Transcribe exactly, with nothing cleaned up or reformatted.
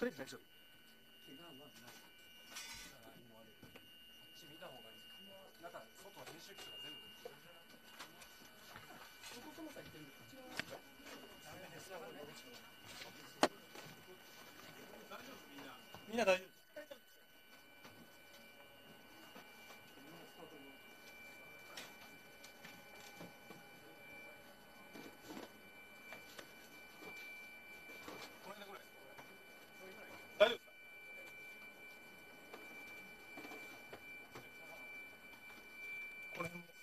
とりあえず大丈夫。 怪我はまずない。 あっち見た方がいい。なんか外は編集機とか全部。 そこそもさ言ってるんで、こっち側。 ダメです。 大丈夫みんな。 みんな大丈夫。大丈夫ですか？この辺も